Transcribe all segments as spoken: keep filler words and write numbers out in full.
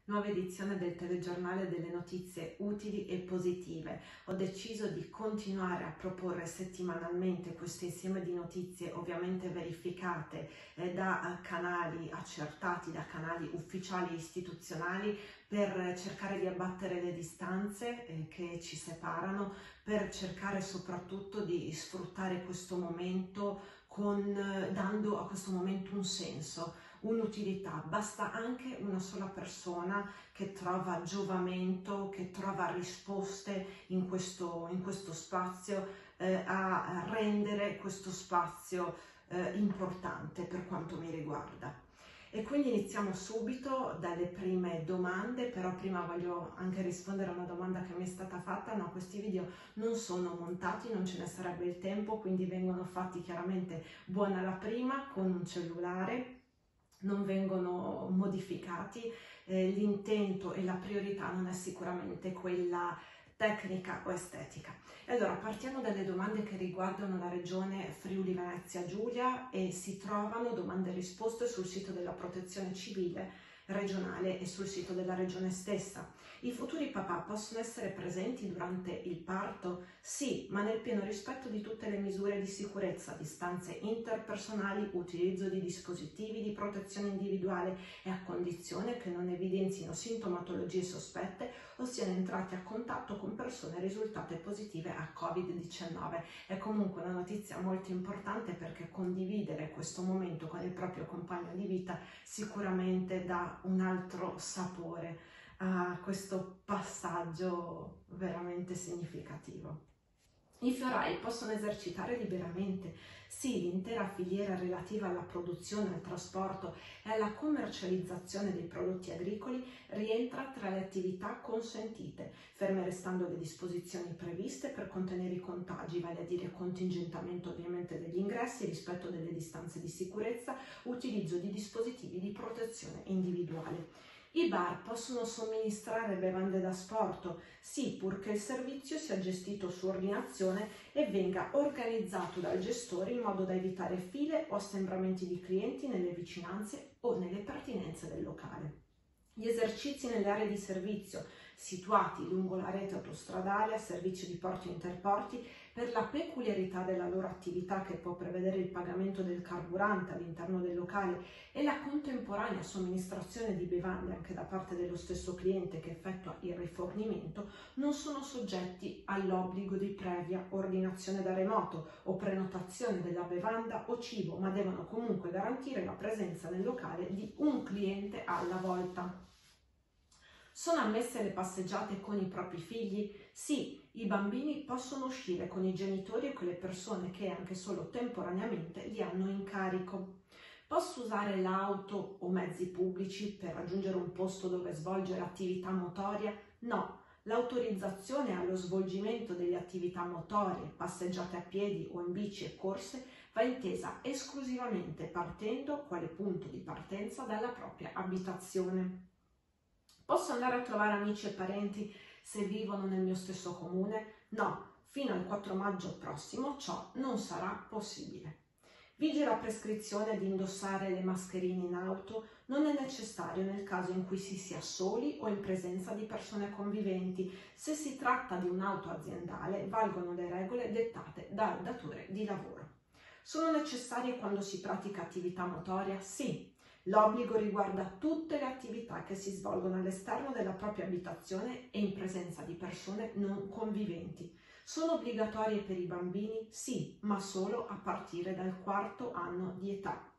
nuova edizione del telegiornale delle notizie utili e positive. Ho deciso di continuare a proporre settimanalmente questo insieme di notizie, ovviamente verificate eh, da canali accertati, da canali ufficiali e istituzionali, per cercare di abbattere le distanze eh, che ci separano, per cercare soprattutto di sfruttare questo momento con, dando a questo momento un senso, un'utilità. Basta anche una sola persona che trova giovamento, che trova risposte in questo, in questo spazio, eh, a rendere questo spazio eh, importante per quanto mi riguarda. E quindi iniziamo subito dalle prime domande, però prima voglio anche rispondere a una domanda che mi è stata fatta. No, questi video non sono montati, non ce ne sarebbe il tempo, quindi vengono fatti chiaramente buona la prima con un cellulare, non vengono modificati, eh, l'intento e la priorità non è sicuramente quella tecnica o estetica. E allora partiamo dalle domande che riguardano la regione Friuli Venezia Giulia e si trovano domande e risposte sul sito della Protezione Civile regionale e sul sito della regione stessa. I futuri papà possono essere presenti durante il parto? Sì, ma nel pieno rispetto di tutte le misure di sicurezza, distanze interpersonali, utilizzo di dispositivi di protezione individuale e a condizione che non evidenzino sintomatologie sospette o siano entrati a contatto con persone risultate positive a covid diciannove. È comunque una notizia molto importante perché condividere questo momento con il proprio compagno di vita sicuramente dà un altro sapore a questo passaggio veramente significativo. I fiorai possono esercitare liberamente? Sì, l'intera filiera relativa alla produzione, al trasporto e alla commercializzazione dei prodotti agricoli rientra tra le attività consentite, ferme restando le disposizioni previste per contenere i contagi, vale a dire contingentamento ovviamente degli ingressi, rispetto delle distanze di sicurezza, utilizzo di dispositivi di protezione individuale. I bar possono somministrare bevande da sporto? Sì, purché il servizio sia gestito su ordinazione e venga organizzato dal gestore in modo da evitare file o assembramenti di clienti nelle vicinanze o nelle pertinenze del locale. Gli esercizi nelle aree di servizio situati lungo la rete autostradale a servizio di porti e interporti, per la peculiarità della loro attività che può prevedere il pagamento del carburante all'interno del locale e la contemporanea somministrazione di bevande anche da parte dello stesso cliente che effettua il rifornimento, non sono soggetti all'obbligo di previa ordinazione da remoto o prenotazione della bevanda o cibo, ma devono comunque garantire la presenza nel locale di un cliente alla volta. Sono ammesse le passeggiate con i propri figli? Sì, i bambini possono uscire con i genitori e con le persone che anche solo temporaneamente li hanno in carico. Posso usare l'auto o mezzi pubblici per raggiungere un posto dove svolgere attività motoria? No. L'autorizzazione allo svolgimento delle attività motorie, passeggiate a piedi o in bici e corse, va intesa esclusivamente partendo, quale punto di partenza, dalla propria abitazione. Posso andare a trovare amici e parenti se vivono nel mio stesso comune? No, fino al quattro maggio prossimo ciò non sarà possibile. Vige la prescrizione di indossare le mascherine in auto? Non è necessario nel caso in cui si sia soli o in presenza di persone conviventi. Se si tratta di un'auto aziendale, valgono le regole dettate dal datore di lavoro. Sono necessarie quando si pratica attività motoria? Sì. L'obbligo riguarda tutte le attività che si svolgono all'esterno della propria abitazione e in presenza di persone non conviventi. Sono obbligatorie per i bambini? Sì, ma solo a partire dal quarto anno di età.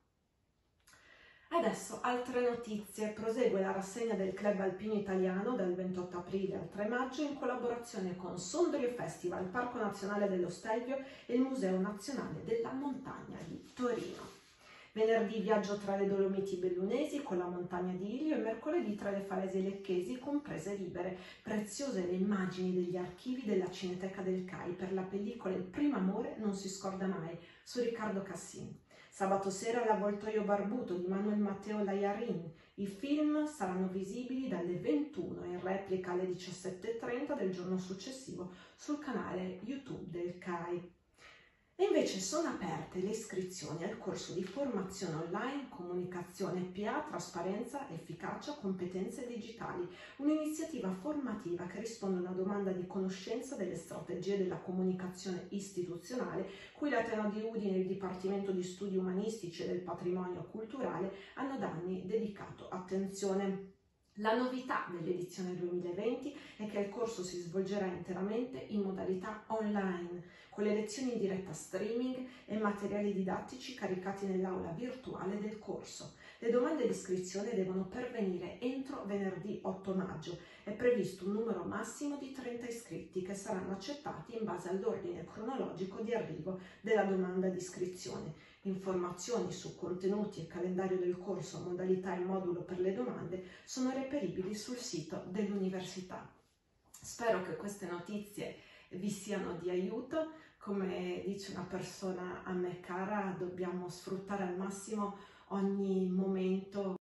Adesso altre notizie. Prosegue la rassegna del Club Alpino Italiano dal ventotto aprile al tre maggio in collaborazione con Sondrio Festival, Parco Nazionale dello Stelvio e il Museo Nazionale della Montagna di Torino. Venerdì viaggio tra le Dolomiti Bellunesi con la montagna di Ilio e mercoledì tra le Falesi Lecchesi con prese libere. Preziose le immagini degli archivi della Cineteca del C A I per la pellicola Il primo amore non si scorda mai su Riccardo Cassin. Sabato sera L'Avvoltoio barbuto di Manuel Matteo Lajarin. I film saranno visibili dalle ventuno in replica alle diciassette e trenta del giorno successivo sul canale YouTube del C A I. E invece sono aperte le iscrizioni al corso di formazione online Comunicazione P A, Trasparenza, Efficacia, Competenze digitali, un'iniziativa formativa che risponde a una domanda di conoscenza delle strategie della comunicazione istituzionale, cui l'Ateneo di Udine e il Dipartimento di Studi Umanistici e del Patrimonio Culturale hanno da anni dedicato attenzione. La novità dell'edizione duemilaventi è che il corso si svolgerà interamente in modalità online, con le lezioni in diretta streaming e materiali didattici caricati nell'aula virtuale del corso. Le domande di iscrizione devono pervenire entro venerdì otto maggio. È previsto un numero massimo di trenta iscritti che saranno accettati in base all'ordine cronologico di arrivo della domanda di iscrizione. Informazioni su contenuti e calendario del corso, modalità e modulo per le domande sono reperibili sul sito dell'università. Spero che queste notizie vi siano di aiuto. Come dice una persona a me cara, dobbiamo sfruttare al massimo ogni momento